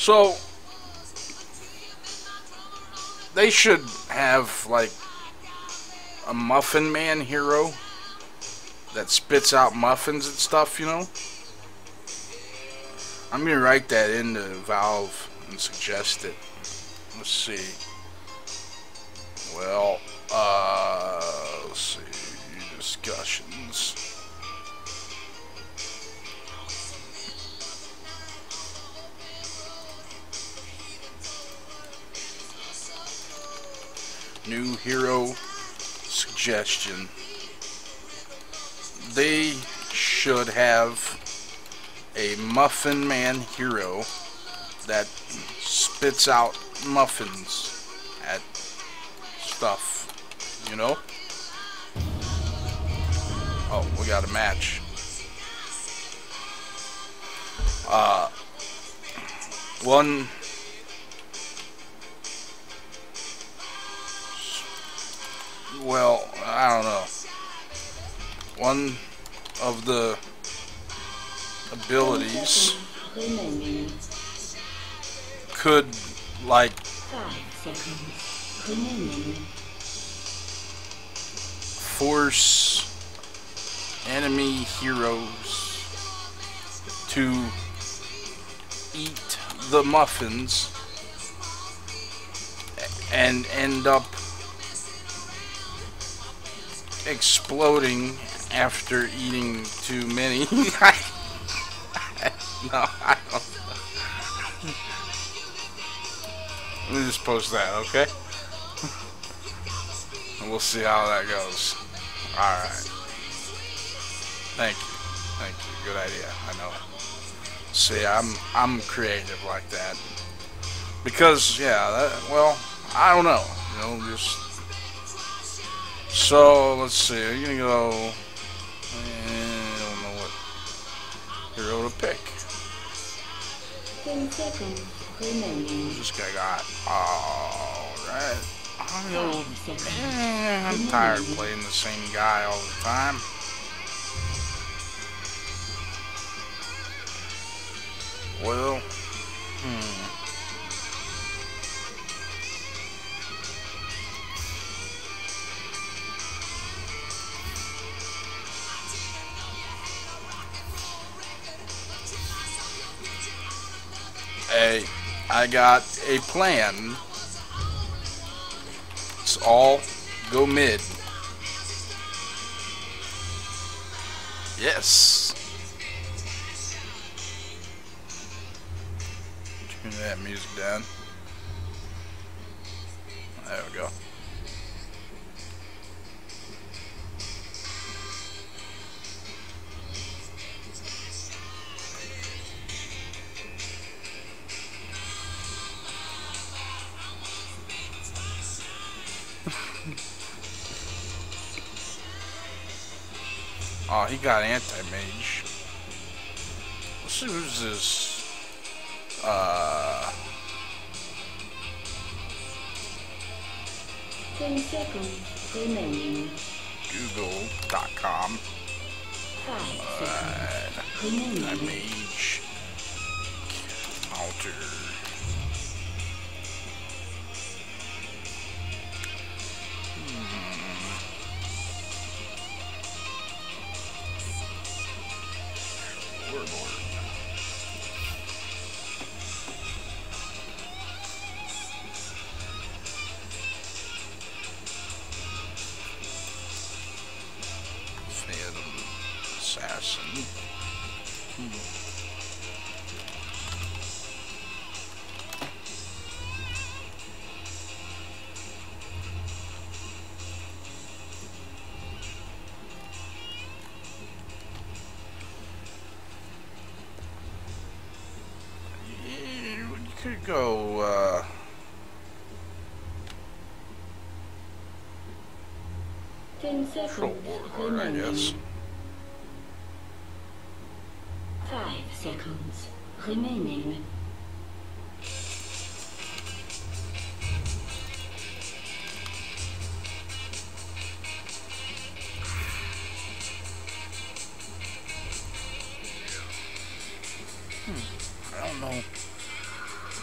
So they should have like a Muffin Man hero that spits out muffins and stuff, you know? I'm gonna write that into Valve and suggest it. Let's see. Well, let's see. Discussions. New hero suggestion. They should have a Muffin Man hero that spits out muffins at stuff, you know? Oh, we got a match. One well, I don't know. One of the abilities could, like, force enemy heroes to eat the muffins and end up exploding after eating too many. No, I don't. Let me just post that, okay? And we'll see how that goes. Alright. Thank you. Thank you. Good idea. I know. See, I'm creative like that. Because, yeah, well, I don't know. You know, just... So, let's see. I'm gonna go... I don't know what hero to pick. 10 seconds remaining. This guy got... Alright. I'm tired of playing the same guy all the time. Well... Hey, I got a plan. It's all go mid. Yes. Turn that music down. There we go. Oh, he got anti-mage. Let's see who's this. 10 seconds remaining. Google.com. 5 seconds remaining. Anti-mage. Counter. Warlord. Phantom Assassin. Could go, 10 seconds Troll Warlord, I guess. 5 seconds remaining. I don't know.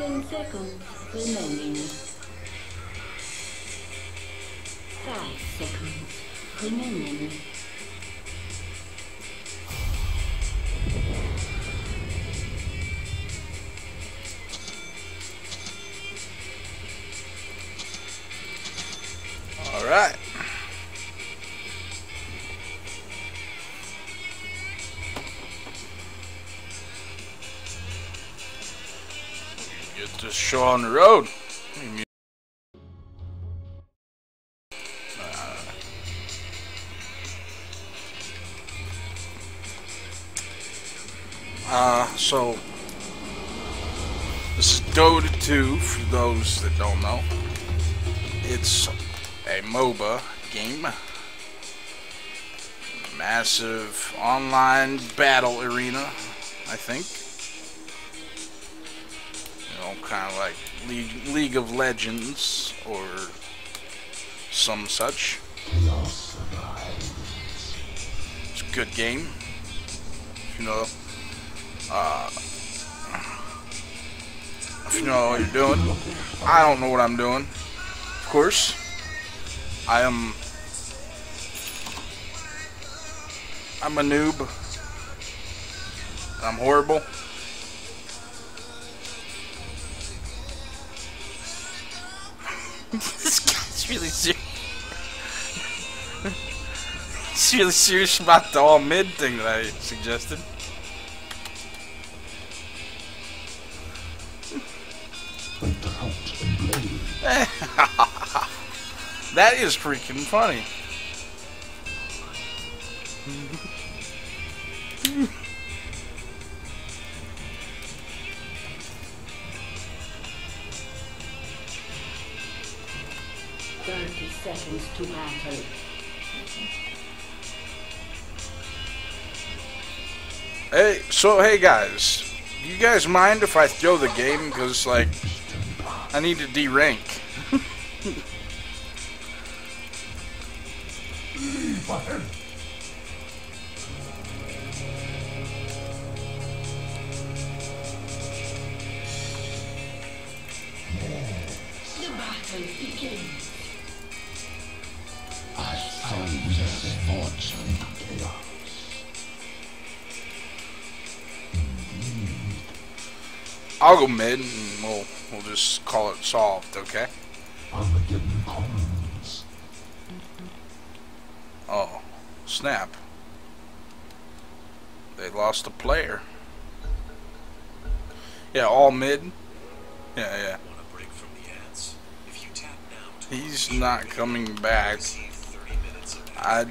10 seconds remaining. 5 seconds remaining. All right. Get this show on the road. So this is Dota 2 for those that don't know. It's a MOBA game. Massive online battle arena, I think. You know, kind of like League of Legends or some such. It's a good game. You know, if you know what you're doing. I don't know what I'm doing. Of course, I'm a noob. I'm horrible. This guy's really serious. He's really serious about the all mid thing that I suggested. That is freaking funny. 30 seconds to battle. Hey guys, do you guys mind if I throw the game? Because, like, I need to D-rank. The battle begins. I found this fortune chaos. I'll go mid and we'll just call it solved, okay? Armageddon comes. Oh, snap. They lost a player. Yeah, all mid. Yeah. He's not coming back. I'd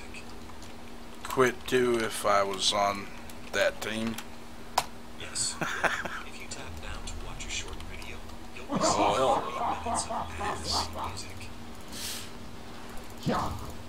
quit too if I was on that team. Yes. If you tap down to watch a short video, you'll receive 30 minutes of this music. Yeah.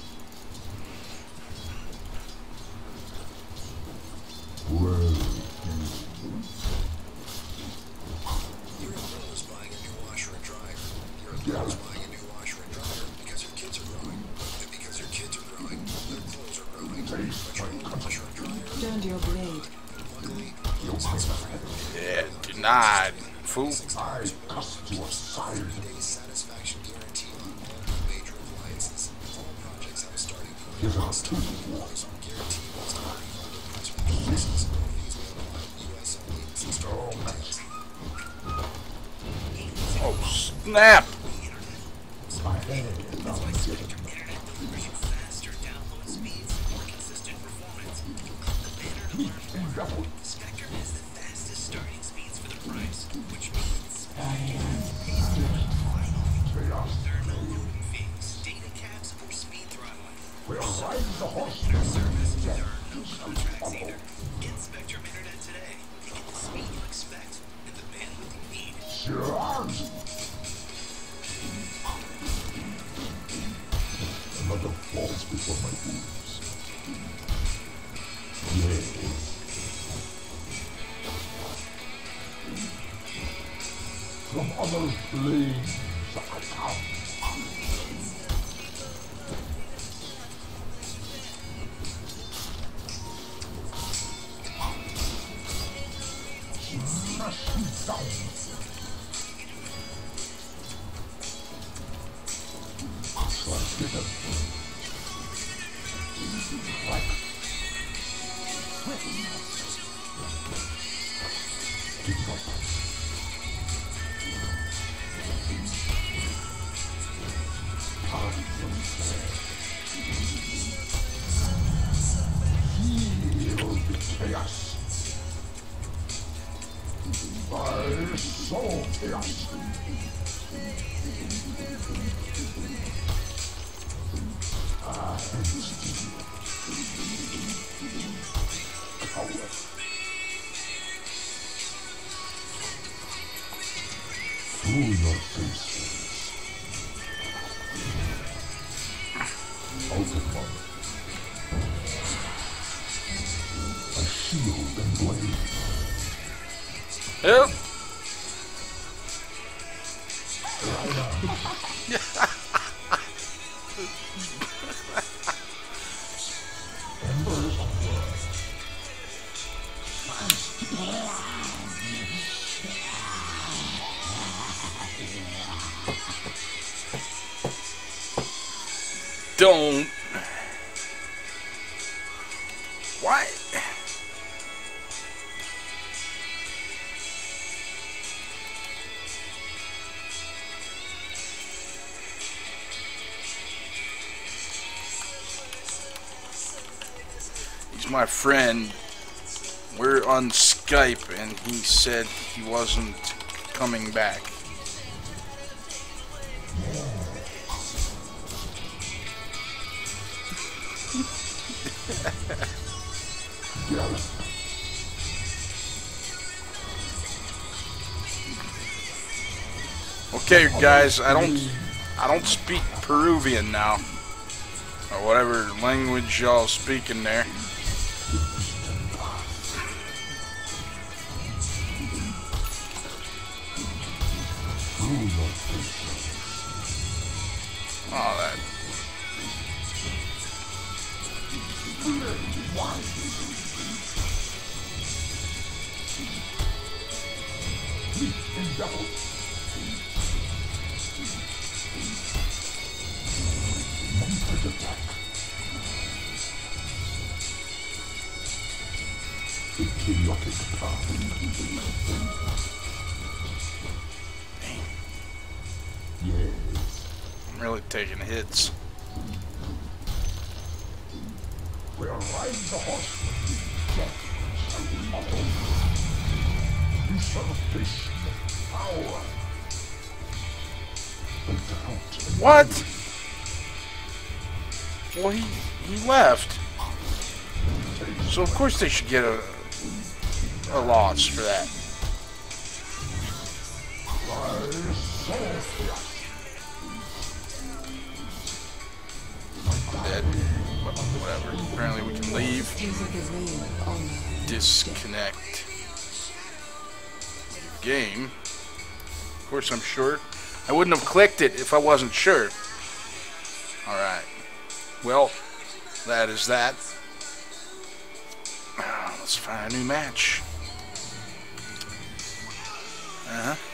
You're a girl who's buying a new washer and dryer. You're a girl who's buying a new washer and dryer because your kids are growing. And because your kids are growing, their clothes are growing. But your old washer and dryer... Turn your blade. Luckily, Yeah, denied. Fool. I cast you aside. 30-day satisfaction guarantee on all major appliances. All projects have a starting point. Get out too. Guarantee was to hurry on the price reductions. Fees may apply. US only. See store details. Oh, snap. My head is on the Internet delivers you faster download speeds and more consistent performance. You'll click the banner to learn more. Spectrum has the fastest starting speeds for the price, which means there are no loading fees, data caps, or speed throttling. We'll ride the horse. Service, there are no contracts either. Get Spectrum Internet today. You get the speed you expect and the bandwidth you need. Sure. Another falls before my boobs. Yay. From other planes I come. Smash me down. Feel the chaos. I saw chaos. Coward. Through your faces. Ultimate. A shield and blade. Yep. Embers of blood. Don't. Why? He's my friend. We're on Skype and he said he wasn't coming back. Okay, guys, I don't speak Peruvian now, or whatever language y'all speaking there. Oh, that. Chaotic path. Yes. I'm really taking hits. We'll ride the horseman. Death shall be motto. Usurpation of power. Without What? Well, he left. So of course they should get a loss for that. Dead. Whatever. Apparently we can leave. Disconnect. Game. Of course I'm sure. I wouldn't have clicked it if I wasn't sure. Alright. Well, that is that. Let's find a new match. Uh-huh.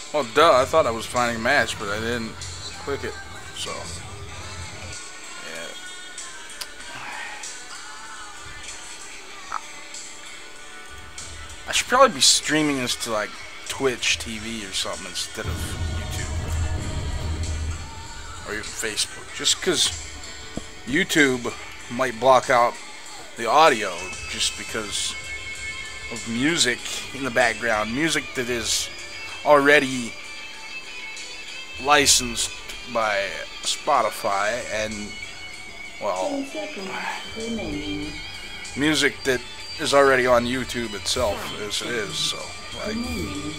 Well, duh, I thought I was finding a match, but I didn't click it, so. Yeah. I should probably be streaming this to, like, Twitch TV or something instead of YouTube. Or even Facebook. Just because YouTube might block out the audio just because of music in the background. Music that is already licensed by Spotify and, well, 10 seconds remaining. music that is already on YouTube itself as it is, so, like, Remaining.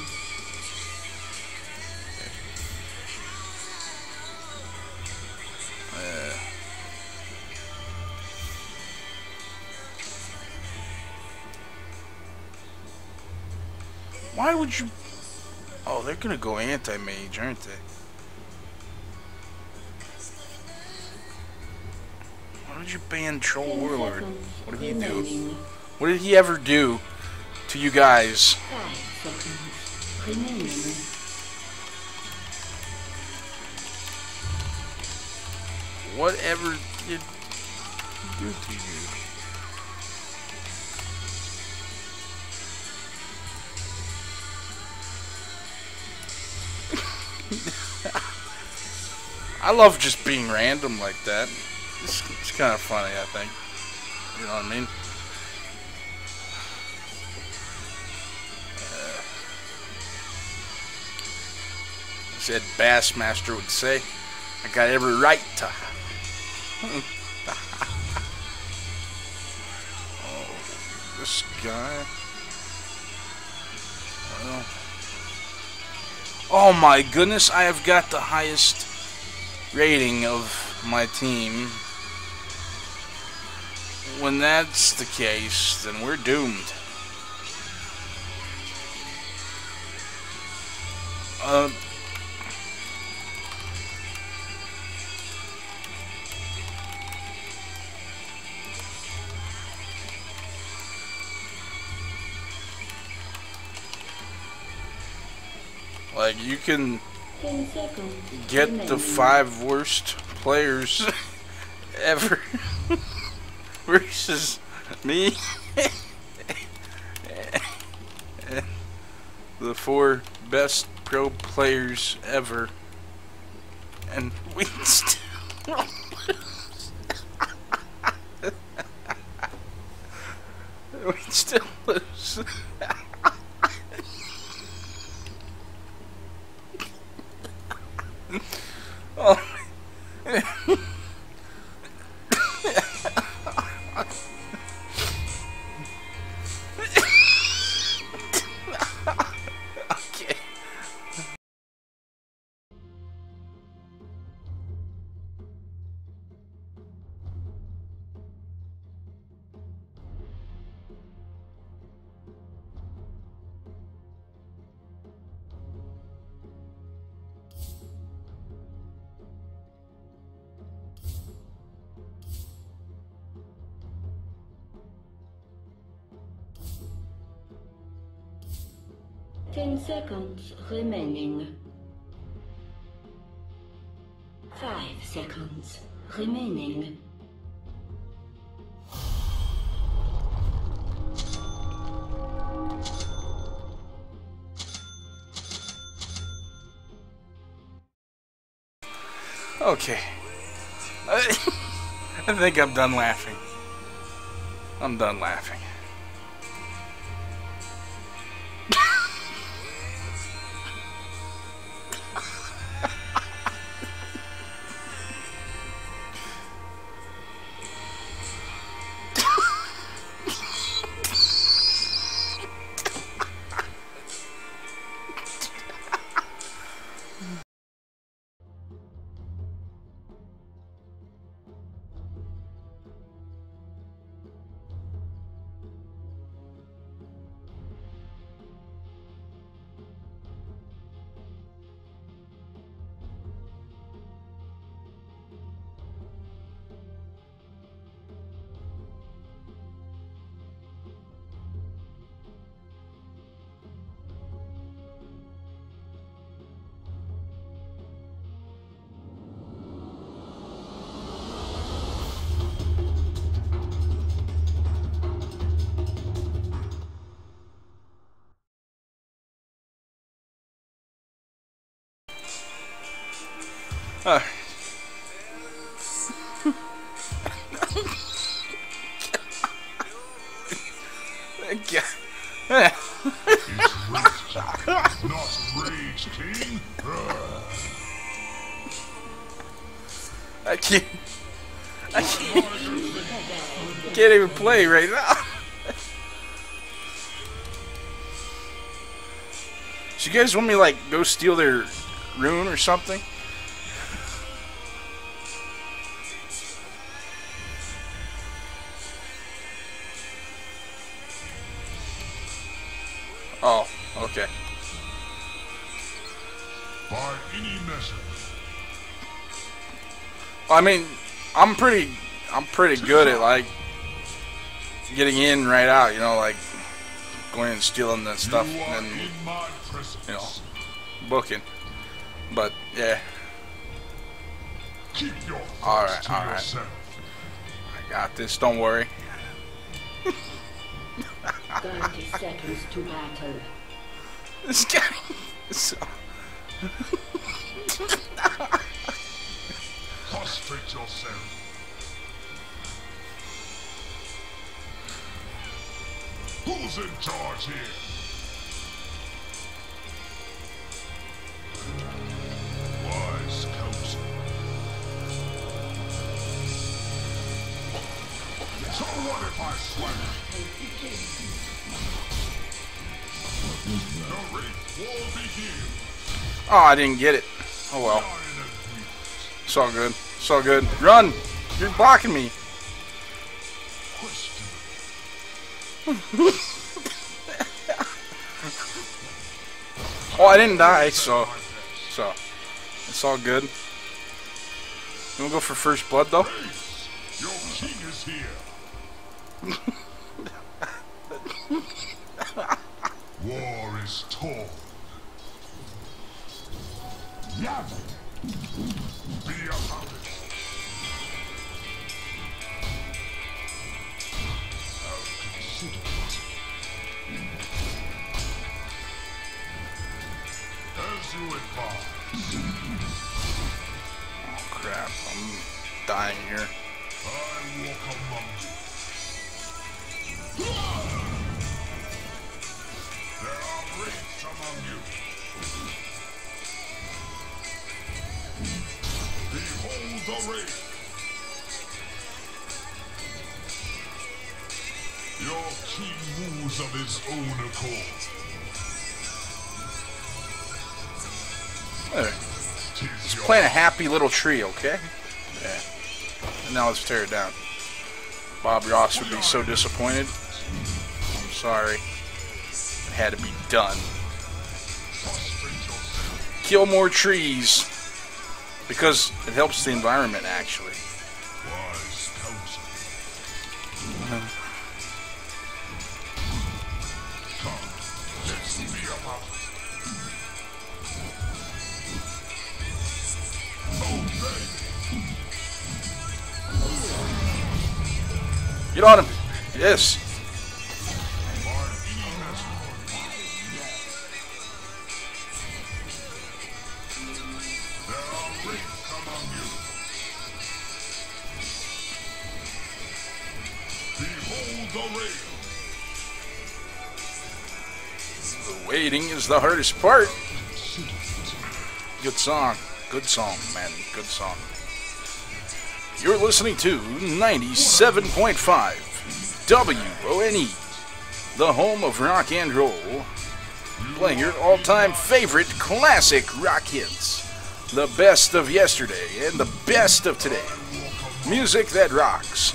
why would you... Oh, they're gonna go anti-mage, aren't they? Why would you ban Troll 10 Warlord? seconds What did he do? remaining. What did he ever do to you guys? 5 seconds remaining. Whatever did he do to you? I love just being random like that. It's kind of funny, I think. You know what I mean? Said Bassmaster would say, I got every right to. Oh, this guy. Well. Oh my goodness, I have got the highest rating of my team. When that's the case, then we're doomed. Like, you can 10 seconds get remaining. the 5 worst players ever versus me and the 4 best pro players ever, and we still lose. We still lose. Oh. Okay. 10 seconds remaining. 5 seconds remaining. Okay. I think I'm done laughing. I'm done laughing. Uh, yeah. It's rage, not rage, King. I can't even play right now. So you guys want me to, like, go steal their rune or something? Oh, okay. By any measure. I mean, I'm pretty good at, like, getting in right out, you know, like going in and stealing that stuff You are and then, in my presence. you know, booking. But yeah, Keep your All thoughts right, to all right. yourself. I got this. Don't worry. 30 seconds to battle. This guy. So, Prostrate yourself. Who's in charge here? Wise counsel. So what if I swear? The wraith will be healed. oh, I didn't get it. Oh well. Iron and wheat. It's all good. It's all good. Run! You're blocking me. Question. Oh, I didn't die, so it's all good. You wanna go for first blood though? Your king is here. War is torn. Yavin. Be about it. I'll consider it. As you advise, Oh crap! I'm dying here. I walk among you. There are wraiths among you. Behold the wraith. Your king moves of his own accord. There. 'Tis your Playing a happy little tree, okay? Yeah. And now let's tear it down. Bob Ross would be so disappointed. I'm sorry. It had to be done. prostrate yourself. Kill more trees. Because it helps the environment, actually. Wise counsel. Come, let's be about it. Obey. Get on him. Yes. By any measure. There are wraiths among you. Behold the wraith. The waiting is the hardest part. Good song. Good song, man. Good song. You're listening to 97.5 WONE, the home of rock and roll, playing your all-time favorite classic rock hits, the best of yesterday and the best of today, music that rocks.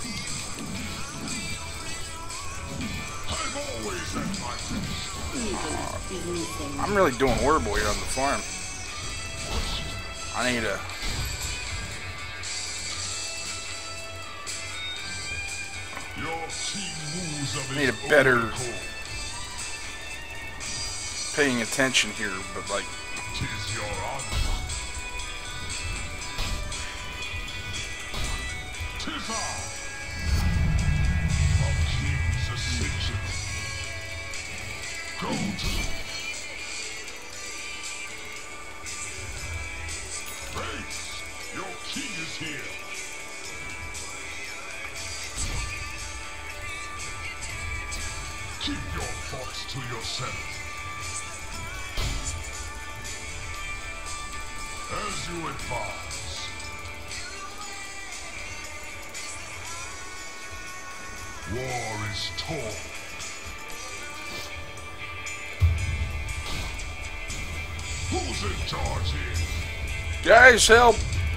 I'm always at my best. Evil is missing. I'm really doing horrible here on the farm. I need a... Your king moves of Need a his better- own accord. paying attention here, but like... 'Tis your honor. 'Tis I, a king's ascension. Go to Wraith. Keep your thoughts to yourself. As you advise. War is torn. Who's in charge here? Guys, help!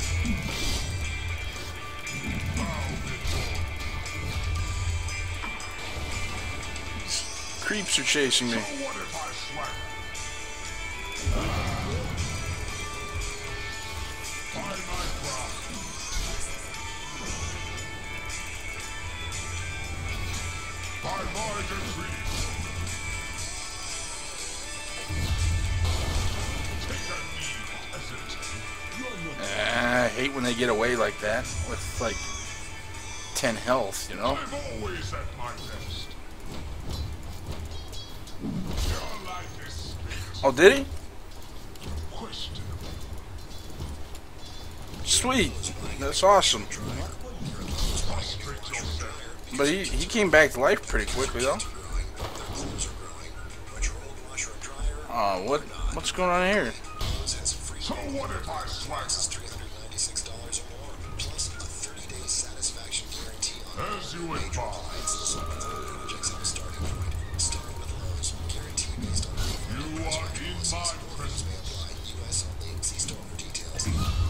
Creeps are chasing me. So what if I swag? By my crown. By my decree. Take a knee, peasant. I hate when they get away like that with like 10 health, you know? I'm always at my best. Your life is spent. Oh, did he? Questionable. Sweet. That's awesome. Prostrate yourself. But he came back to life pretty quickly, though. What's going on here? So what if I swag? $396 or more, plus a 30-day satisfaction guarantee on As you advise. projects have a starting point. Start with Lowe's. Guarantee based on You are in my presence. US only. See store for details.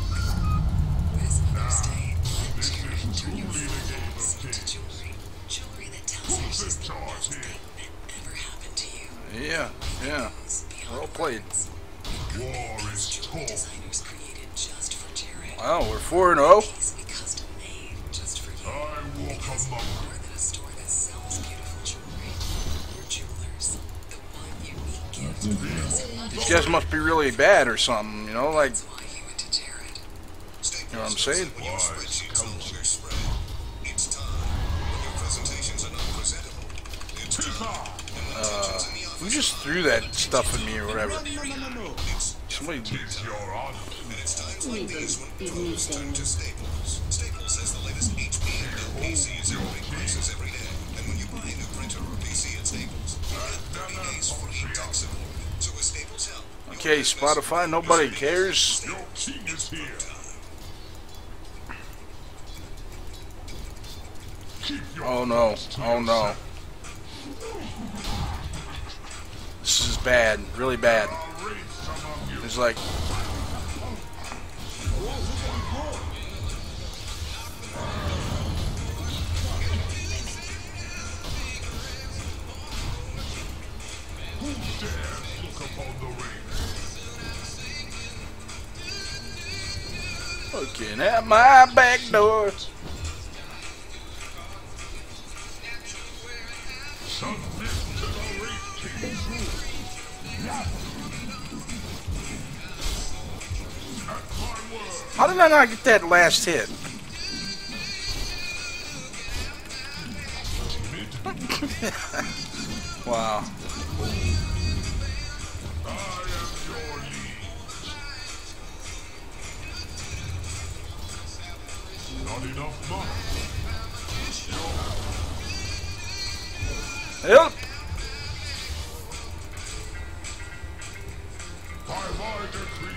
Now, this is truly the game of kings. Jewelry that tells you Who's she's in the charge best here? thing that ever happened to you. Yeah. Well played. War is torn. Designers created just for Jared. Wow, we're 4-0. These we custom made just for you. I walk among More than a store that sells beautiful jewelry. We're jewelers. The one unique gift. These guys must be really bad or something, you know? Like, That's why he went to Jared. you know what I'm saying? When your spreadsheets no longer spread, it's time. When your presentations are not presentable, it's time. Who just threw that stuff at me or whatever? Somebody. Tis your honor. And it's times like these when Is pros turn to Staples. Staples has the latest HP and PCs at great prices every day. And when you buy a new printer or PC at Staples, you get 30 days free tech support. So with Staples help, Okay, Spotify, nobody cares. Your king is here. Keep your Oh no, thoughts to oh no. yourself. This is bad, really bad. I'll raise some of you. There's like, Who dares look upon the ring? looking at my back door. Submit to the ring king's rule. At my word. How did I not get that last hit? Wow. I am your liege. Not enough money. Help! By my decree,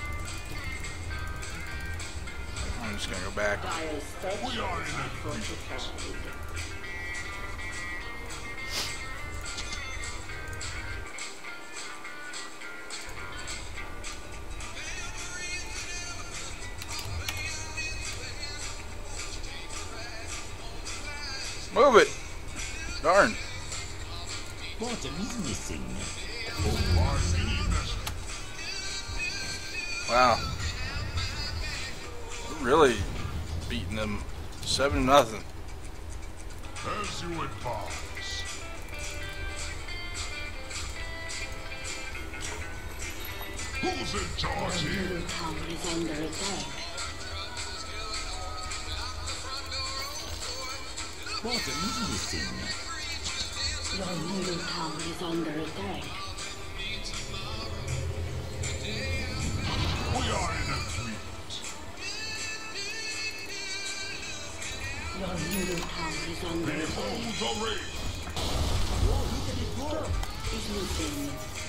I'm just gonna go back. Dire's we are in structures are agreement. fortified. Move it! Darn. Bottom is missing. By any measure. Wow. We're really beating them 7-0. As you advise. Who's in charge Your here? middle tower is under attack. Bottom is missing. Your middle tower is under attack. We are in agreement. Your middle tower is under attack. Behold the ring. is missing.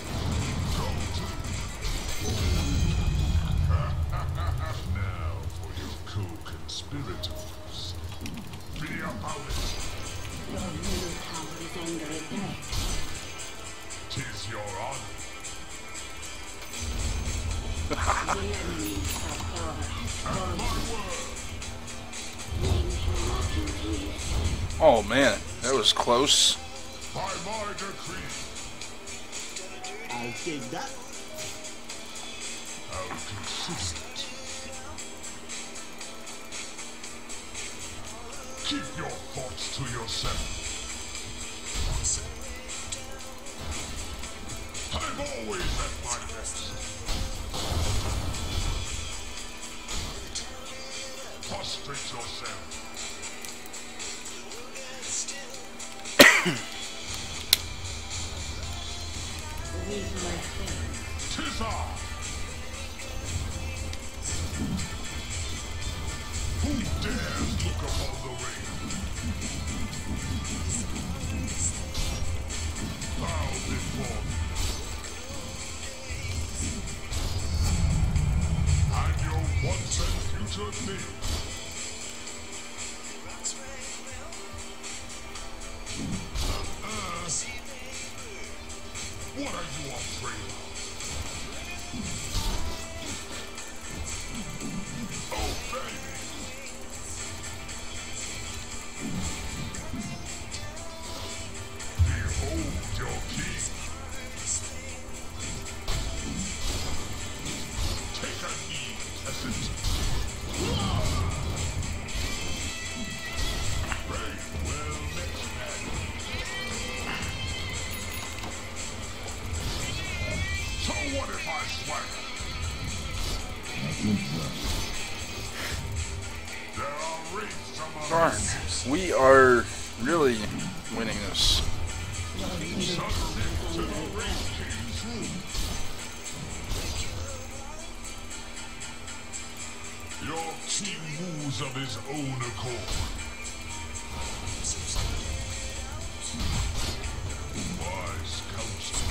Now for your co-conspirators. Be about it. Your middle tower is under attack. 'Tis your honor. The enemy have power. Name shall not increase. Oh man, that was close. By my decree, I'll take that. I'll consider it. Keep your thoughts to yourself. I'm always at my best. Prostrate yourself. With my friend. 'Tis I. Who dares look upon the rain? Bow before me. And your once and future me. What are you afraid of? Obey me. Behold your king. Take a heed, peasant. Very well met, man. So what if I swagger? There are wraiths among Darn, us. we are really winning this. Subject to the wraith kings. Your king moves of his own accord. Wise counsel.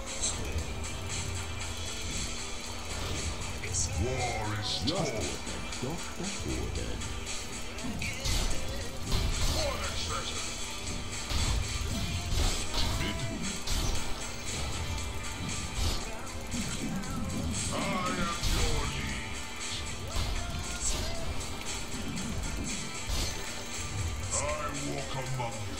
War is Your tall. doctor ordered. For the treasure. Timid. I am your liege. I walk among you.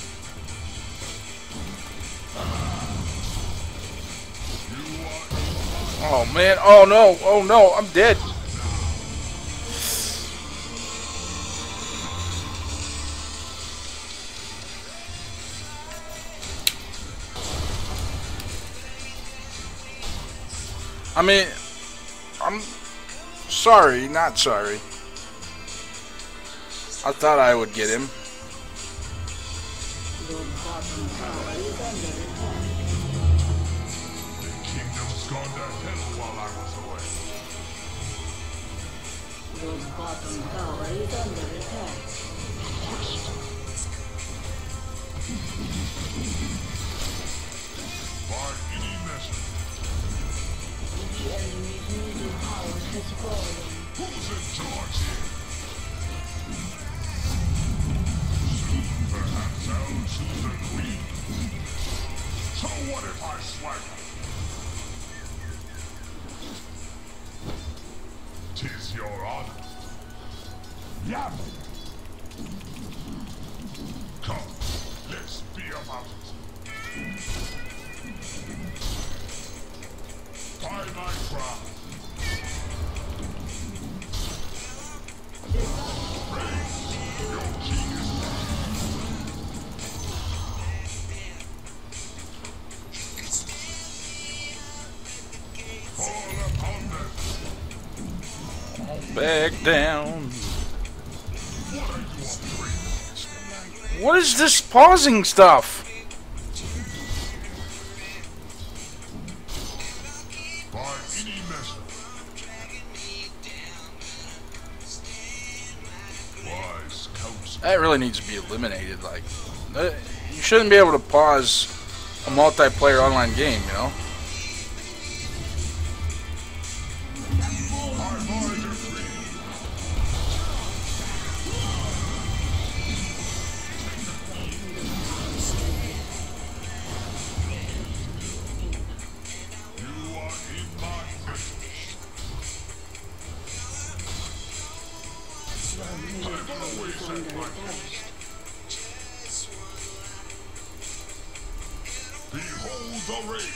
You are Oh man, oh no, I'm dead. I mean, I'm sorry, not sorry. I thought I would get him. Your bottom tower is under attack. The kingdom's gone to hell while I was away. Your bottom tower is under attack. By any measure, The enemy's middle tower has fallen. who's in charge here? Soon, perhaps I'll choose a queen. So what if I swagger? 'Tis your honor. Yum! Come, let's be about it. By my crown. Praise, your king is dead. Fall upon them. Back down. What are you afraid of? What is this pausing stuff? By any measure. Wise counsel. That really needs to be eliminated. Like, you shouldn't be able to pause a multiplayer online game, you know? Behold the race.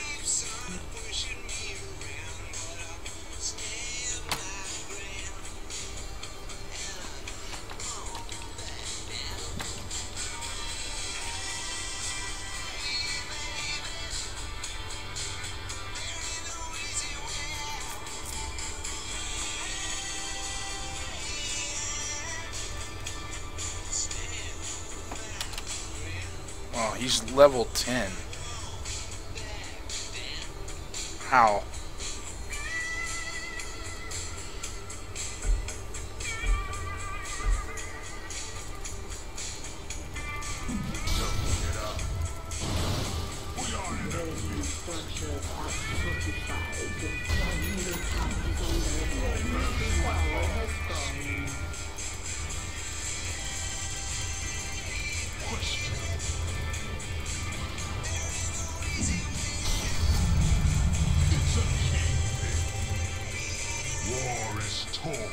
Oh, he's level 10. How? Structures are fortified. Your middle tower is under attack. Tower has fallen. It's a kingpin. War is torn.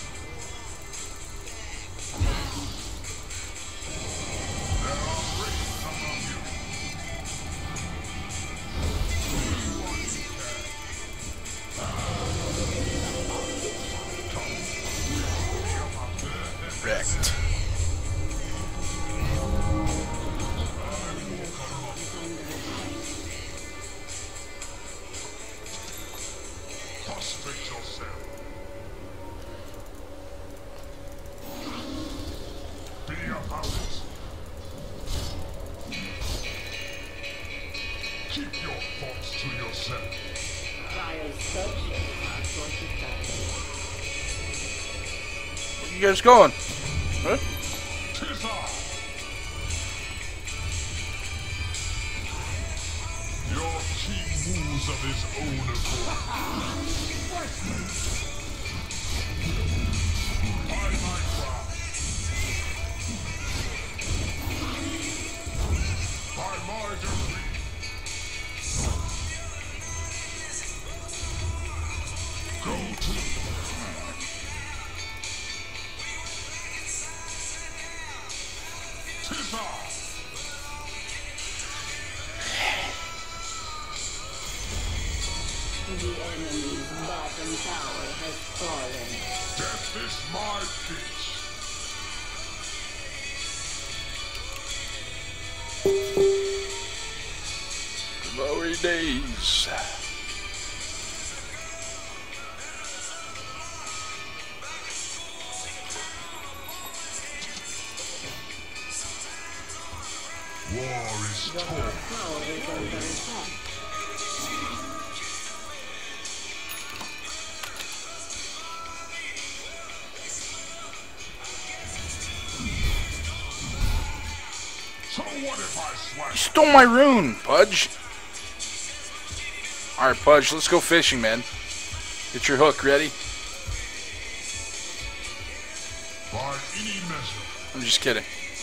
There are raids among you. Wrecked. Prostrate yourself. Be about it. Keep your thoughts to yourself. Fire structures are fortified. Where you guys going? Huh? Tis I. Your king moves of his own accord. By my crown. By my decree. Go to. Tis I. The enemy's bottom tower has fallen. Death is my pitch. Glory days. War is Your torn. tower is under attack. So what if I You slash? stole my rune, Pudge. Alright, Pudge, let's go fishing, man. Get your hook ready. By any measure. I'm just kidding.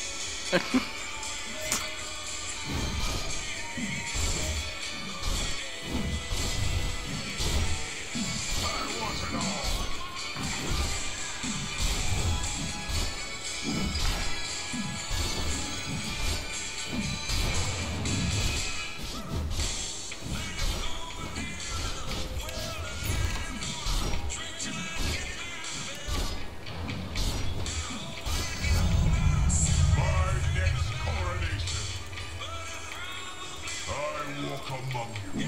I want it all. My next coronation. I walk among you.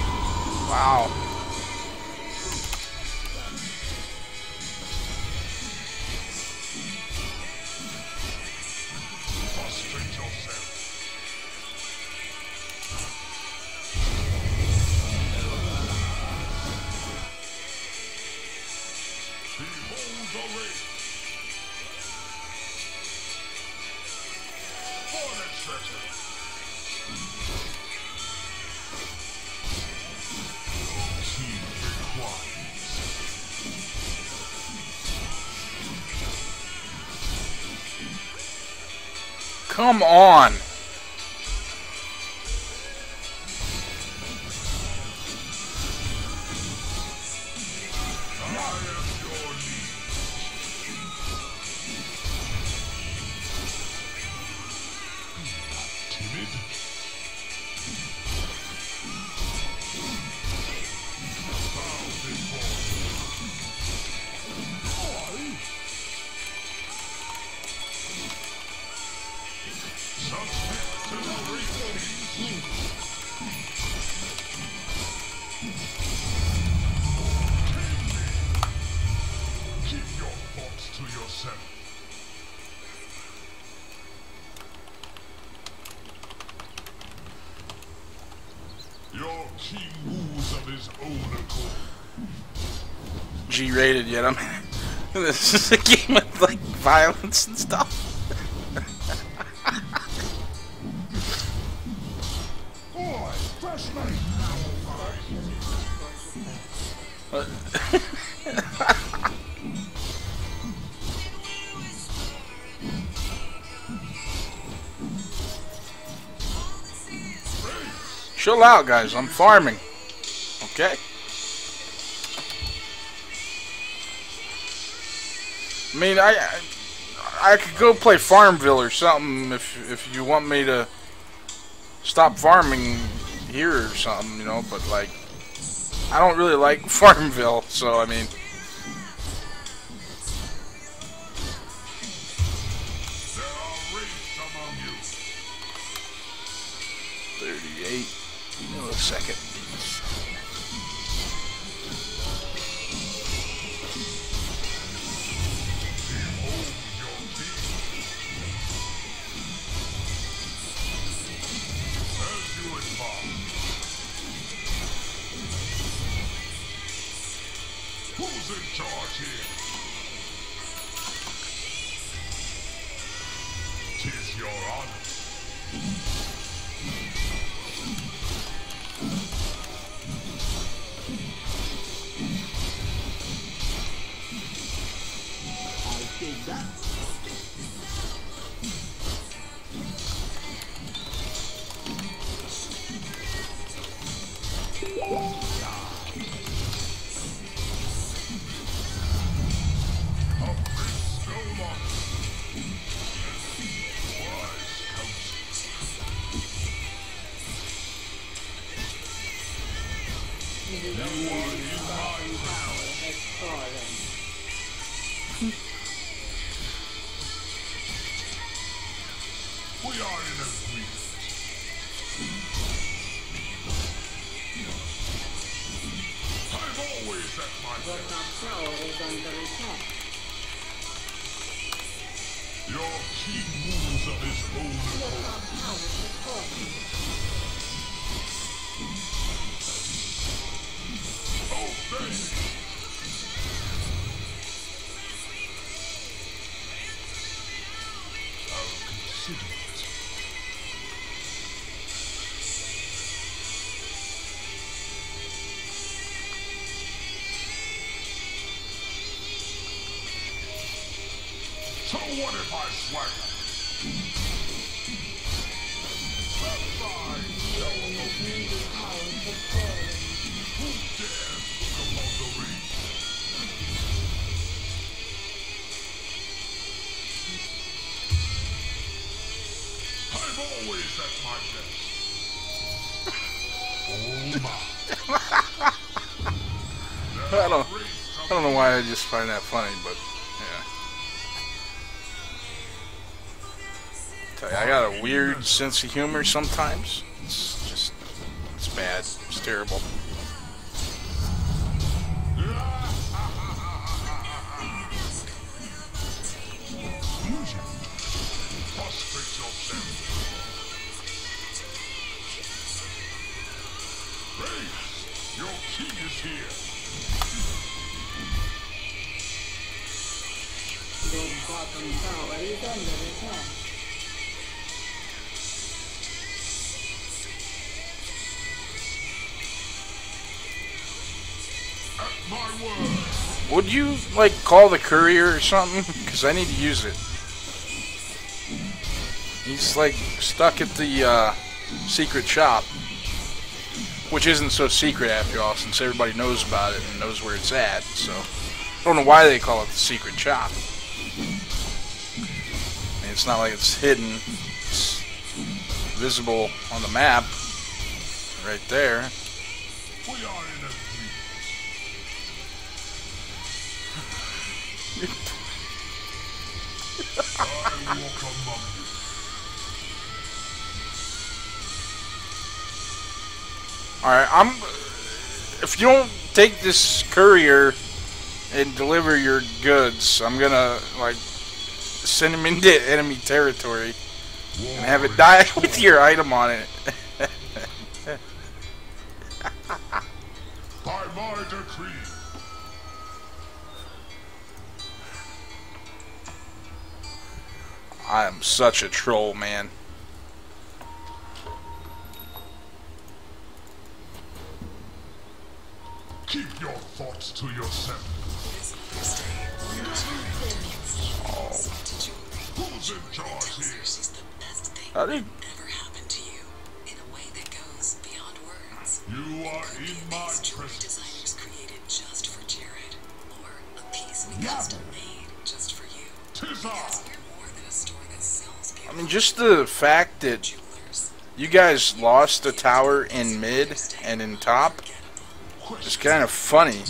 Wow. victory! For the treasure! Team requires. Come on. Keep your thoughts to yourself. Your king moves of his own accord. G-rated yet. I'm. This is a game with like violence and stuff. Boy, fresh meat. Chill out, guys. I'm farming. Okay. I mean, I could go play Farmville or something if you want me to stop farming here or something, you know. But like, I don't really like Farmville, so I mean. There are wraiths among you. 38 milliseconds. Behold your king. As you advance. Who's in charge here? 'Tis your honor. I'll take that. Of this no longer. Wise counsel. We are in agreement. I'm always at my best. Your king moves of his own accord. Obey. I'll consider it. So what if I swagger? Who dares look upon the ring? I'm always at my best. Oh my. I don't know why I just find that funny, but yeah. Tell you, I got a weird sense of humor sometimes. It's bad. It's terrible. Fusion. Prostrate yourself. Grace, your king is here. The bottom tower is under attack. At my word. Would you, like, call the courier or something? Because I need to use it. He's, like, stuck at the, secret shop. Which isn't so secret after all, since everybody knows about it and knows where it's at, so... I don't know why they call it the secret shop. I mean, it's not like it's hidden. It's visible on the map. Right there. We are in agreement. I walk among you. Alright, if you don't take this courier and deliver your goods, I'm gonna, like, send him into enemy territory and have it die with your item on it. By my decree. I am such a troll, man. Keep your thoughts to yourself. Who's in charge here? She's the best thing I think ever happened to you in a way that goes beyond words. You are Could be in a my piece jewelry presence. designers created just for Jared, or a piece we custom made just for you. Tis I. Because we're more than a store that sells I beautiful mean, just the fact that jewelers. you guys lost the tower in mid and in top is kind of funny.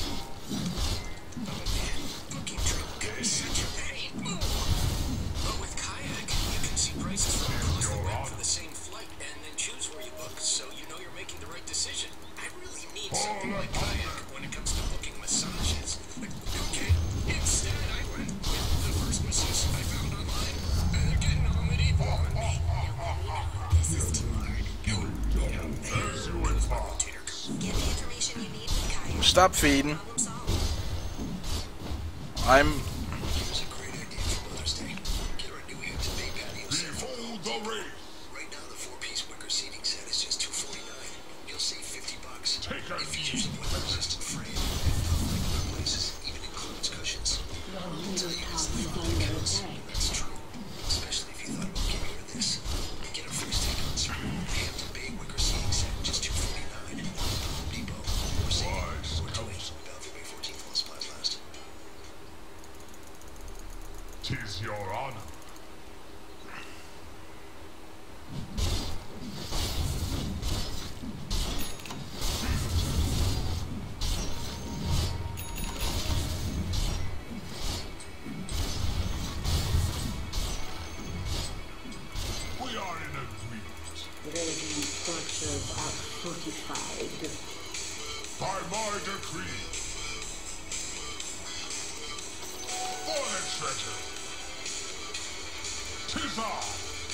But with Kayak, you can see prices from across the web for the same flight and then choose where you book so you know you're making the right decision. I really need something like Kayak when it comes to booking massages. Okay, instead I went with the first masseuse I found online. And they're getting all medieval on me. This is too hard. As you advise. Get the information you need with Kaya. Stop feeding. Problem solved. I'm... Here's a great idea for Mother's Day. Get her a new Hampton Bay patio set. Behold the race. Right now, the 4-piece wicker seating set is just $249. You'll save $50. Take a It features a weather-resistant frame, and unlike other places, even includes cushions. The I'll tell you, top it's is the thought under that counts. attack. That's true. Especially if you thought about giving her this. And get a free stick-ons. Hampton Bay wicker seating set, just $249. Home Depot. Or Sadie. Or Toys. Boundary Way 14th while supplies last. Tis your honor. We are in agreement. Radiant structures are fortified. By my decree. For the treasure. Tis I.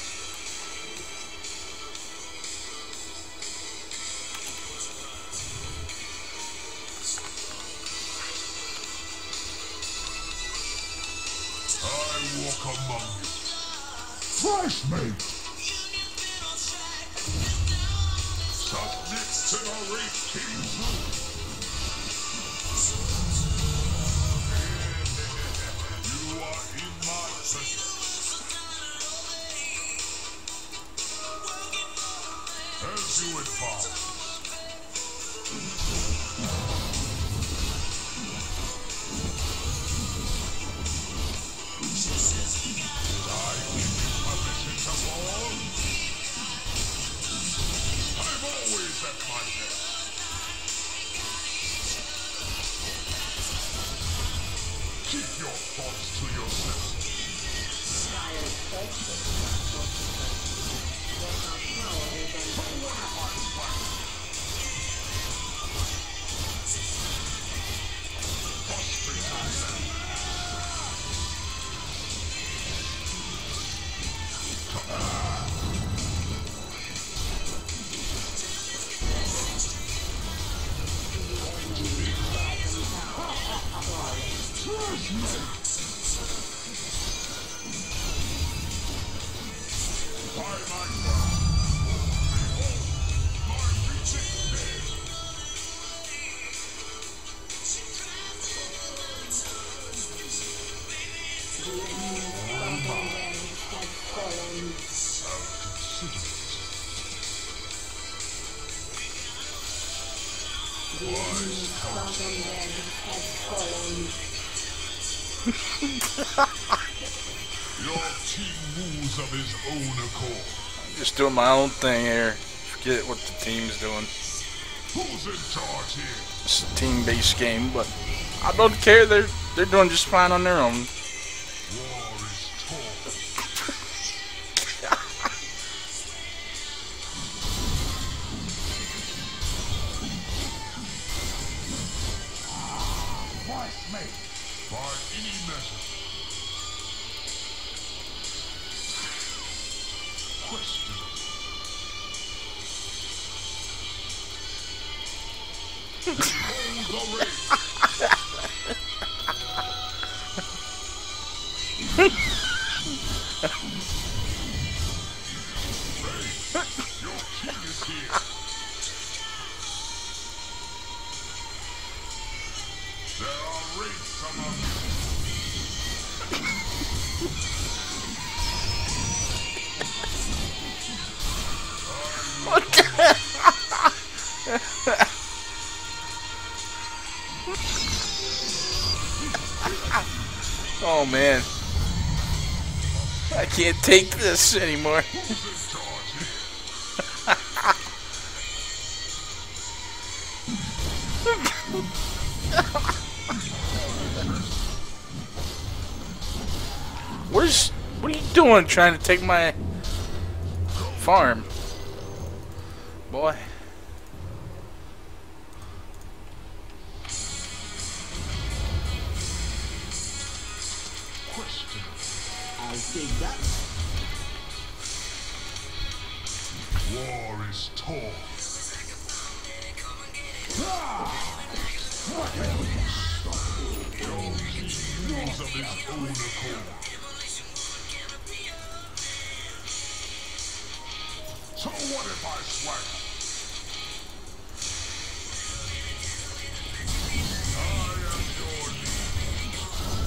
I walk among you. Fresh mate. Submit to the Wraith King's rule. You are in my presence. As you advise. Did I give you permission to fall? I've always at my best. Keep your thoughts to yourself. Dire structures are fortified. The top tower is under attack. Your team moves of his own accord. Just doing my own thing here. Forget what the team's doing. Who's in charge here? It's a team-based game, but I don't care. They're doing just fine on their own. War is taught. Twice made by any measure. Question. Behold the race. Your king is here. There are wraiths among you. Oh man, I can't take this anymore. Who's in charge here? What are you doing trying to take my farm? Boy. Question. I'll take that. War is taught. Your king moves of his own accord. So what if I swagger? I am your leader.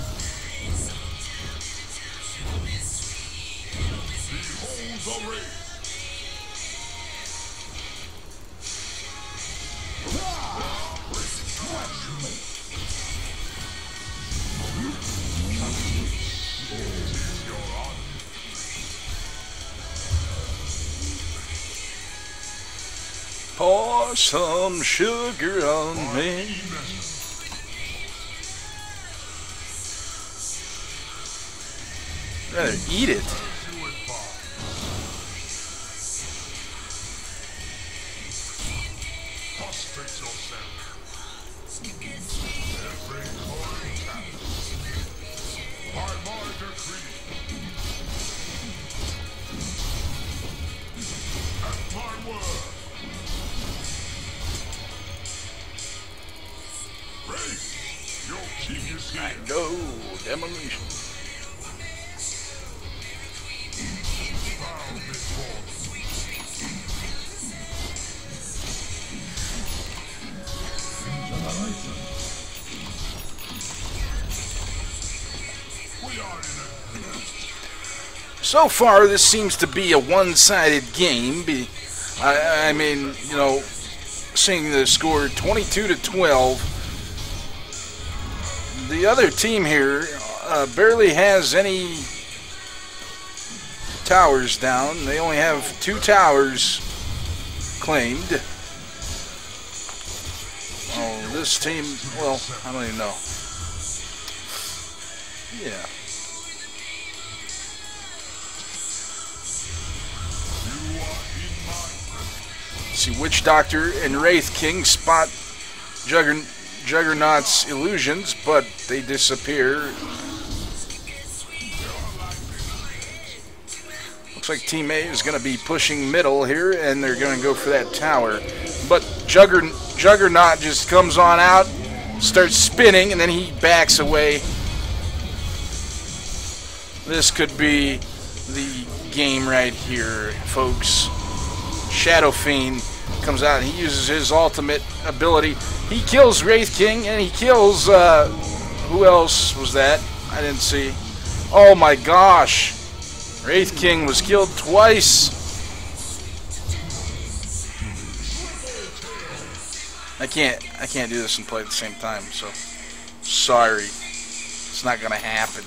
Behold the race. Pour some sugar on me. Rather eat it. Prostrate yourself. Every coin counts. By my decree. At my word. Race, your king is here. Go demolition. Bow before me. We are in a So far, this seems to be a one-sided game. I mean, you know, seeing the score 22-12. The other team here barely has any towers down. They only have 2 towers claimed. Oh, this team, well, I don't even know. Yeah. See, Witch Doctor and Wraith King spot Juggernaut's illusions, but they disappear. Looks like Team A is going to be pushing middle here, and they're going to go for that tower. But Juggernaut just comes on out, starts spinning, and then he backs away. This could be the game right here, folks. Shadow Fiend comes out and he uses his ultimate ability. He kills Wraith King and he kills, who else was that? I didn't see. Oh my gosh! Wraith King was killed twice! I can't do this and play at the same time, so sorry. It's not gonna happen.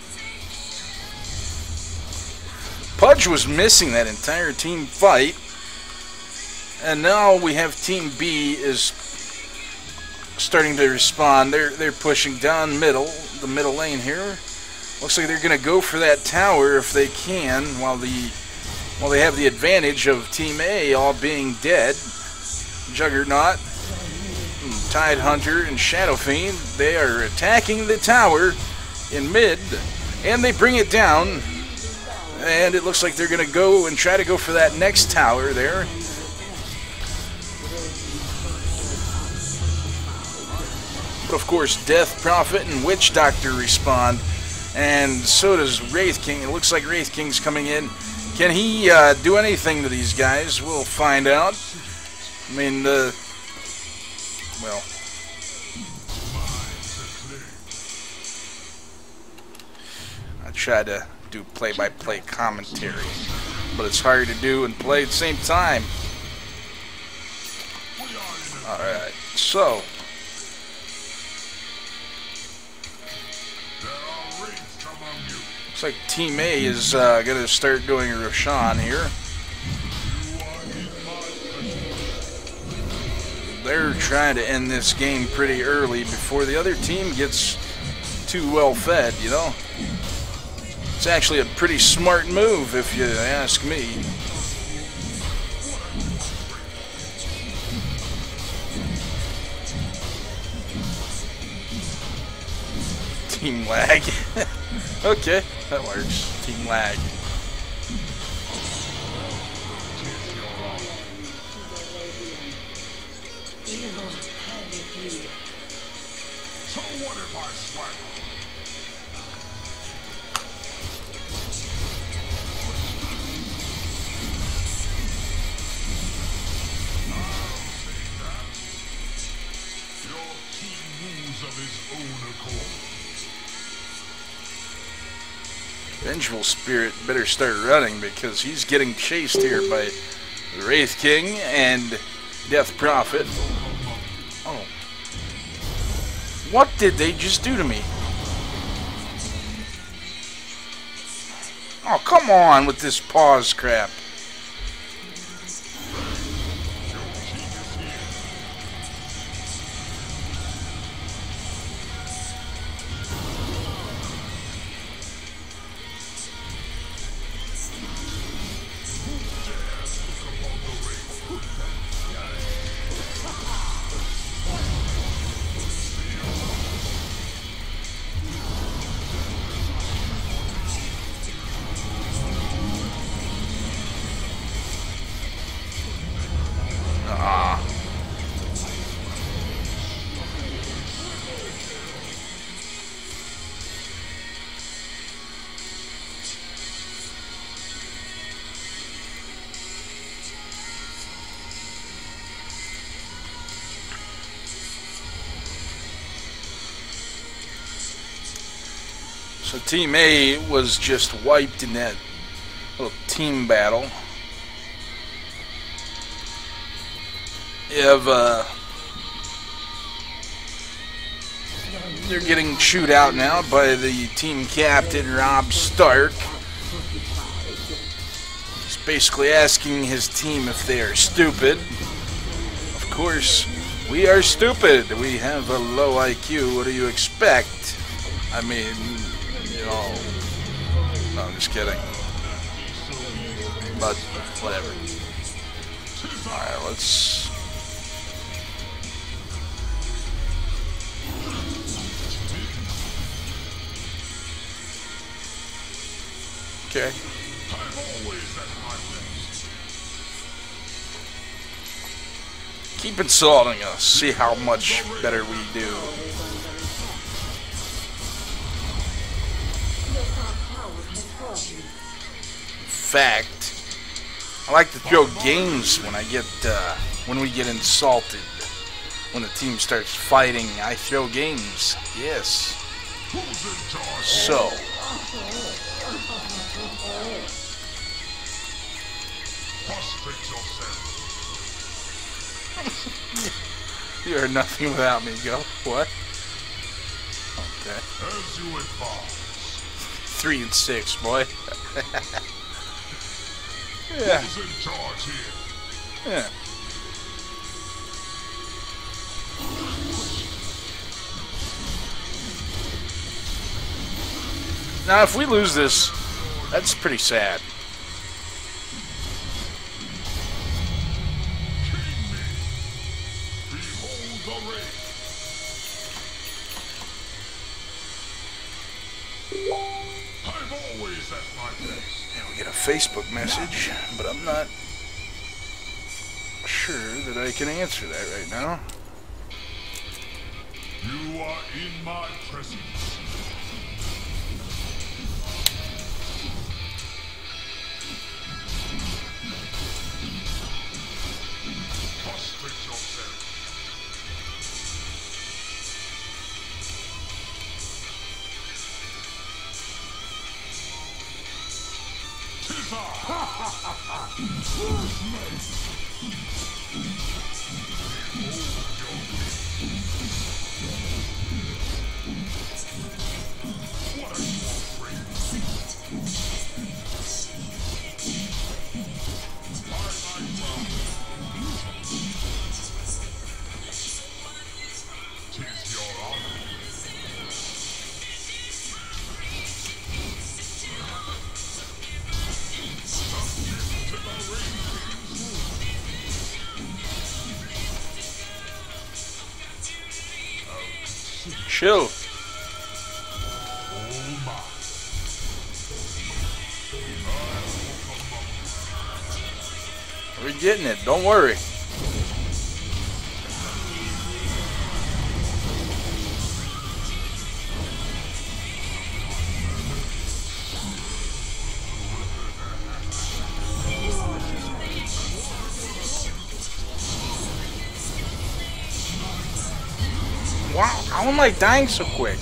Pudge was missing that entire team fight, and now we have Team B is starting to respond. They're pushing down the middle lane here. Looks like they're gonna go for that tower if they can, while they have the advantage of Team A all being dead. Juggernaut, Tide Hunter, and Shadow Fiend, they are attacking the tower in mid, and they bring it down. And it looks like they're going to go and try to go for that next tower there. But of course, Death Prophet and Witch Doctor respond. And so does Wraith King. It looks like Wraith King's coming in. Can he do anything to these guys? We'll find out. I mean, well. I tried to do play-by-play commentary, but it's hard to do and play at the same time. Alright, so looks like Team A is gonna start going Roshan here. They're trying to end this game pretty early before the other team gets too well fed, you know? It's actually a pretty smart move, if you ask me. Team lag. Okay, that works. Team lag. So what if I sweat? Your team moves of his own accord. Vengeful Spirit better start running because he's getting chased here by the Wraith King and Death Prophet. Oh. What did they just do to me? Oh, come on with this pause crap. So Team A was just wiped in that little team battle. You have, they're getting chewed out now by the team captain, Rob Stark. He's basically asking his team if they are stupid. Of course, we are stupid. We have a low IQ. What do you expect? I mean, you know, no, I'm just kidding. But, whatever. Alright, let's... Okay. Keep insulting us. See how much better we do. Fact, I like to throw games when I get when we get insulted. When the team starts fighting, I throw games. Yes. So Prostrate yourself. You are nothing without me. Go. What? Okay. As you advise. 3 and 6, boy. Yeah. Who's in charge here? Yeah. Now, if we lose this, that's pretty sad. King me. Behold the ring. I'm always at my best. And we get a Facebook message, but I'm not sure that I can answer that right now. You are in my presence. Prostrate yourself. Tis I. What are you offering? Tis your honor. Submit to the ring. Chill. Oh my. We're getting it. Don't worry. Wow, how am I dying so quick?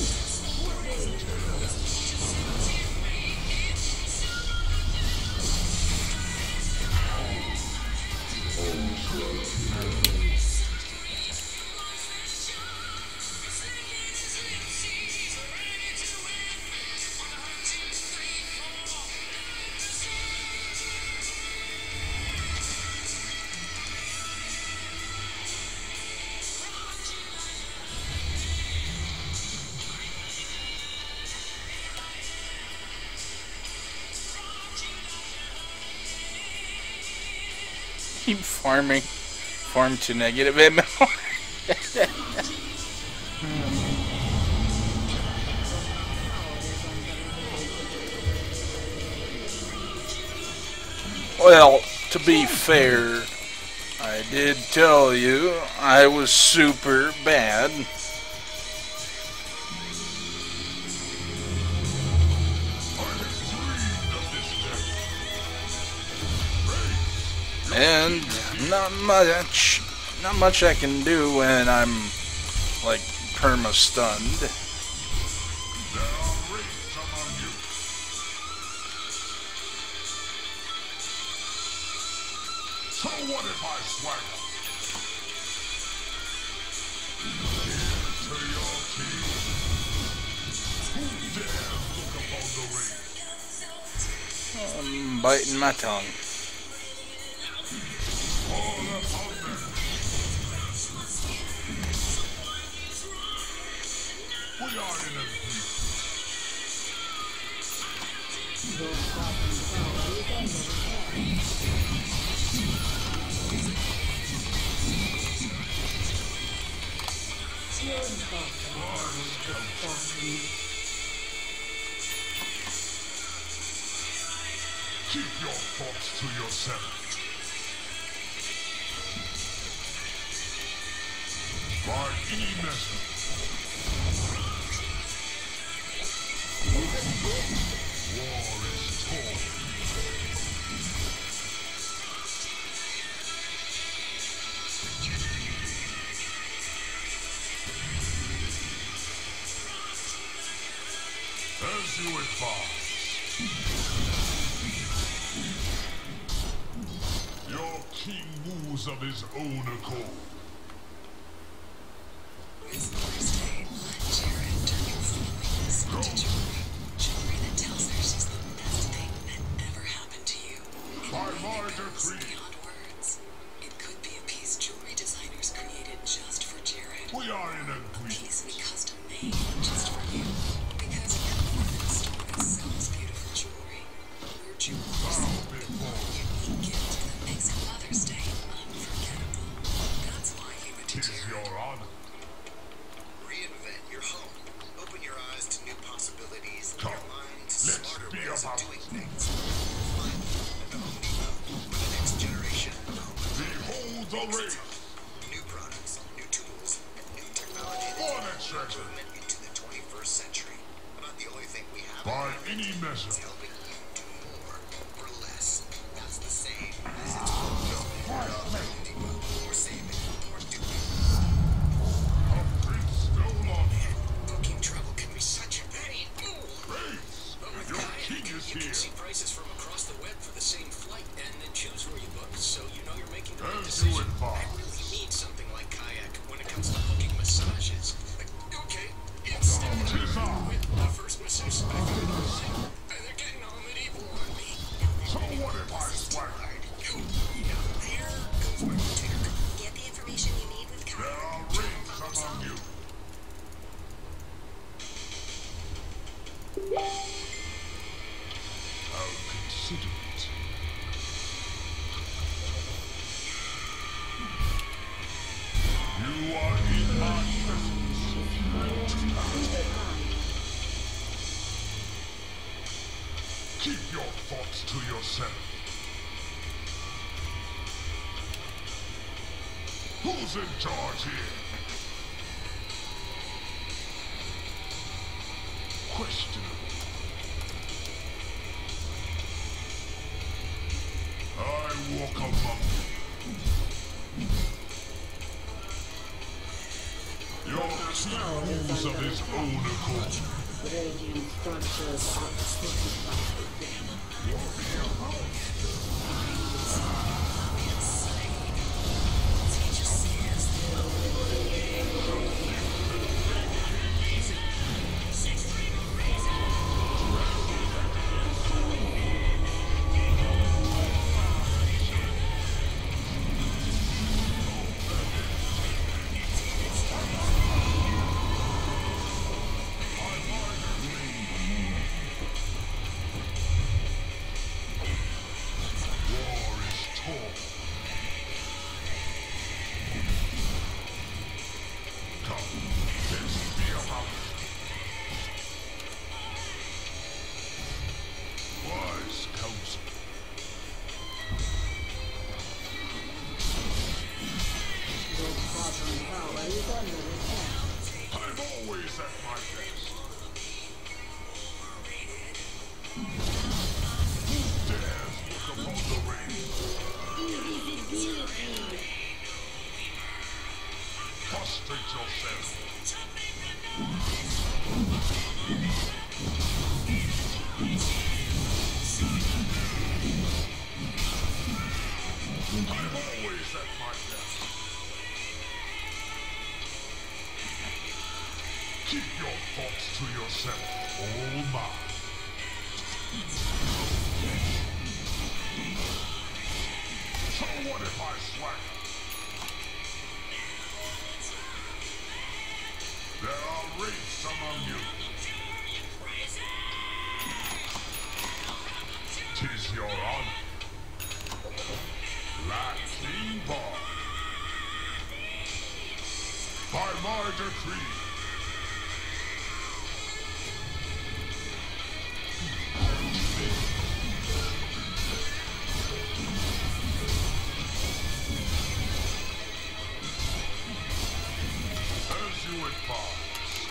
Keep farming. Farm to negative ML. Well, to be fair, I did tell you I was super bad. And not much I can do when I'm like perma stunned. There are raids among you. So what if I swagger? To your king. Who dares look upon the ring? I'm biting my tongue. All upon them. We are in agreement. Keep your thoughts to yourself. By any measure. War is torn. As As you advise. Your king moves of his own accord. This Thursday, let Jared turn your feelings into jewelry. Jewelry that tells her she's the best thing that ever happened to you. In a By way my that goes decree. beyond words. It could be a piece jewelry designers created just for Jared. We are in A agreement. piece we custom made just for you. Because you're more than a store that sells beautiful jewelry. We're jewelers. Bow before A unique gift that makes Mother's Day unforgettable. That's why you went to tis Jared. your honor. Reinvent your home. Open your eyes to new possibilities. Come, Your mind to let's smarter be ways of about doing it. things. Finally, at the Home Depot, for the next generation of home Behold the race. new products, new tools, and new technology that For take the treasure. improvement into the 21st century. About the only thing we have By in any common measure. is helping you do more for less. That's the same as it's Home Depot. More saving, more doing. A prince no longer. Booking trouble can be such a pain. Race. But with Your Kayak, king is you can here. see prices from across the web for the same flight and then choose where you book, so you know you're making the right As you decision. I advise. really need something like Kayak when it comes to booking massages. Like, okay, instead of Tis I. with the first masseuse I found online, they're getting all medieval on me. So what if I swag? Yeah, there goes my rotator. Get the information you need with There Kayak. are rings among you. I'll consider it. You are in my presence. Keep your thoughts to yourself. Who's in charge here? Questionable. I walk among you. Your king moves of his own accord. Radiant structures are fortified. War is torn. Come, let's be about it. Wise counsel. Your sovereign power is under attack. I'm always at my best. Who dares look upon the rain? Prostrate yourself. I'm always at my best. Keep your thoughts to yourself, oh my. So what if I swagger? There are wraiths among you. Tis your honor. Lasting bar. By my decree. As you advise.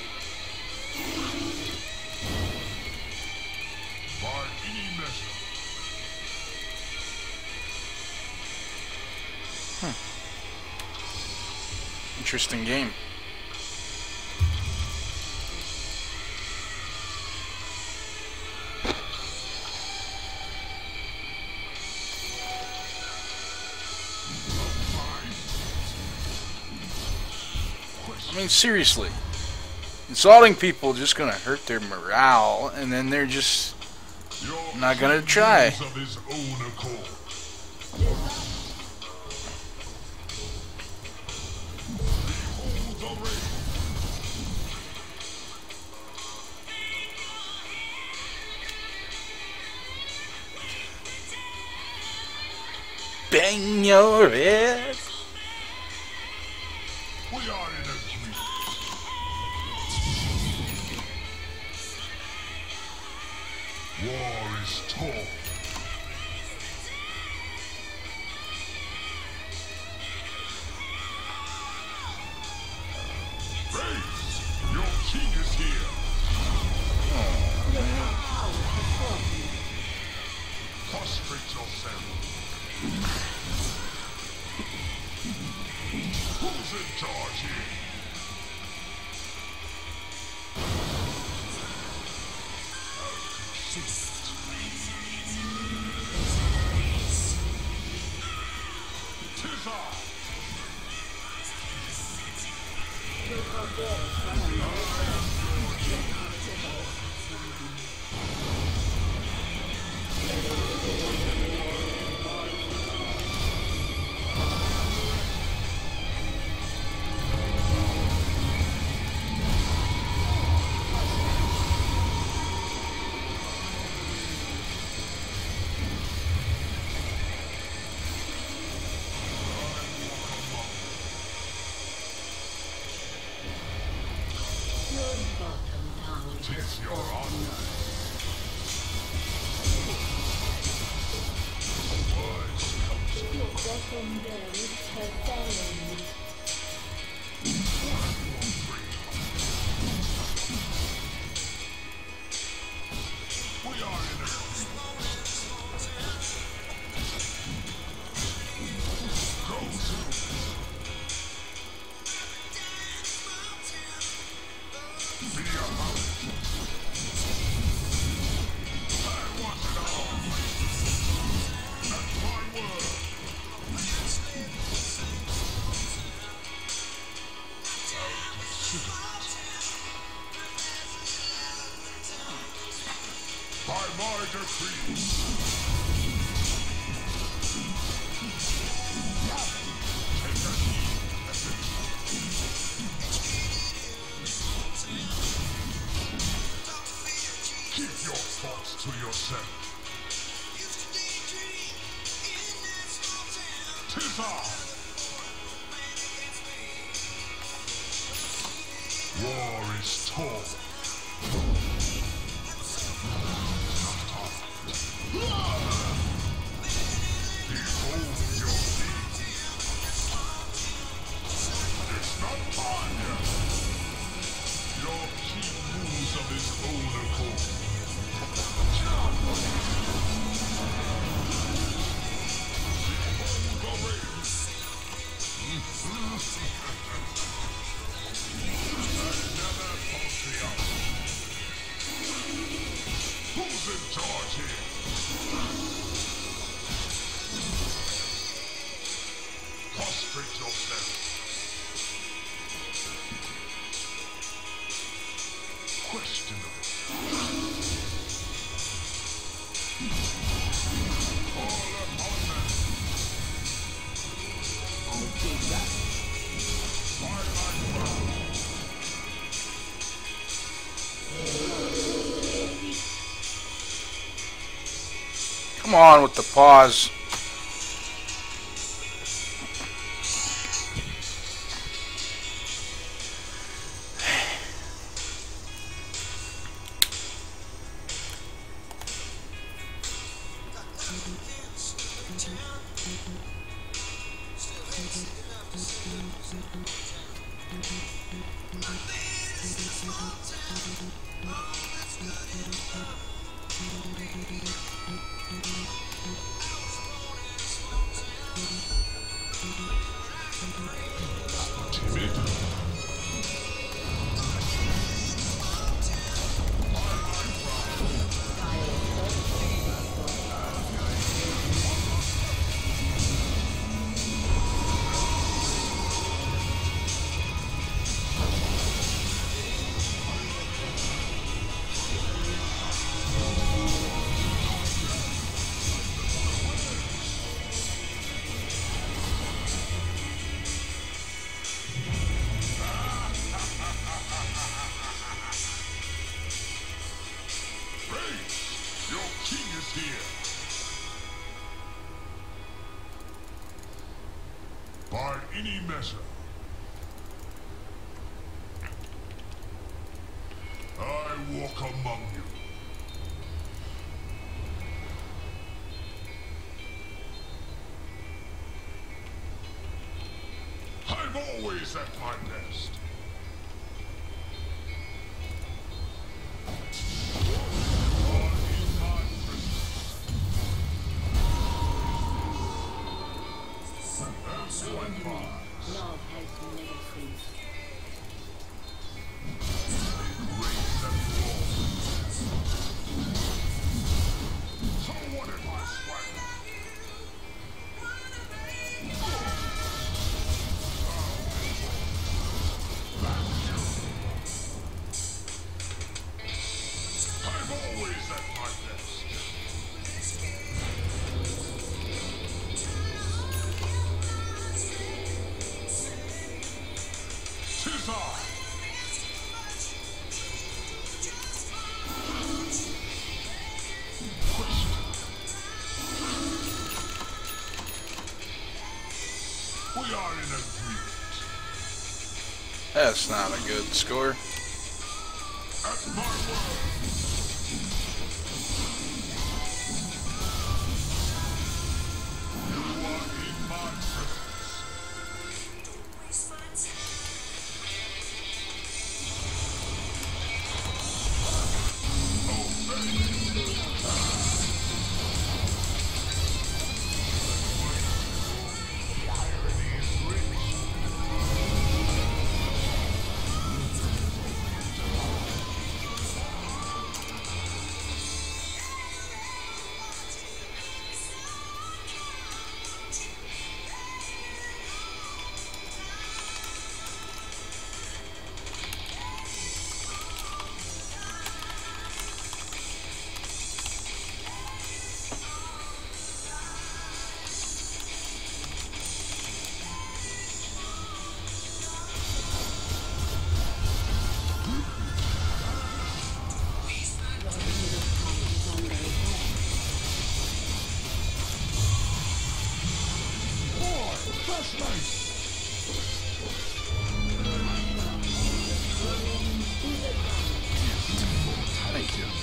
By any measure. Interesting game. mean, seriously. Insulting people just gonna hurt their morale, and then they're just not gonna try. Of his own accord. Behold the rain. Bang your head. We are in agreement. War is tall. Praise! Your king is here. Prostrate yourself. Who's in charge here? Tis I. Tis your honor. Words we are in a go to be a house. I want it all. That's my word. I'll consider it. By my decree. Take a keep your thoughts to yourself. Tis I. War is tall. Behold your deed. It's not mine yet. Your king moves of his own accord. Behold the rain. Another patriarch. Who's in charge here? Prostrate yourself. Questionable. All upon them. I'll take that. By my word. Come on with the pause. Timid. any measure. I walk among you. I'm always at my best. Love has never ceased. So what if I swagger? I'm always at my best. Tis I. We are in agreement. That's not a good score. At my word. You are in my presence. The irony is rich. Thank you.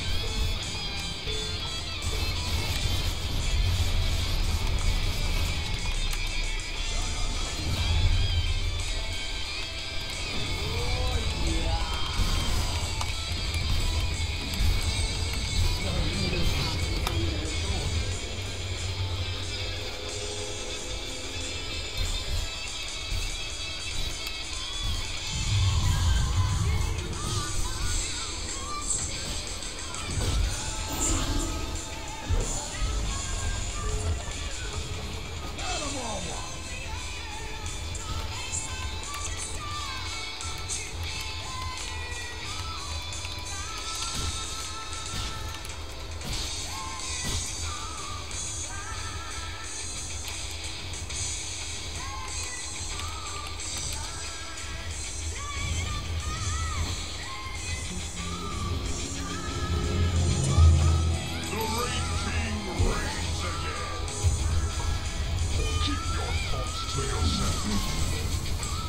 The Rain King reigns again. Keep your thoughts to yourself.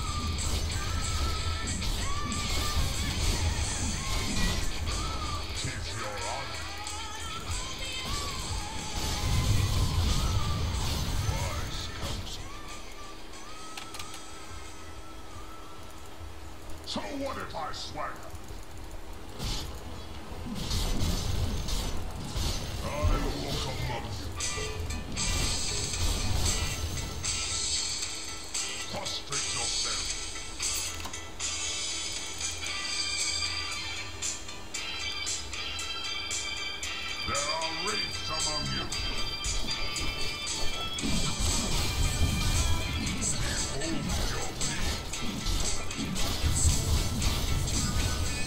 Tis your honor. Wise counsel. So what if I swagger? I walk among you. Prostrate yourself. There are wraiths among you. Behold your being.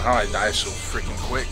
how I die so freaking quick.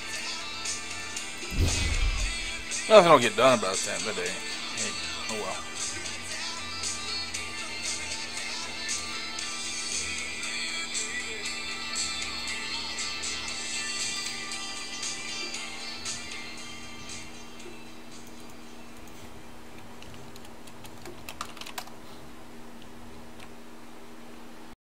Nothing will get done about that today. Hey, oh well.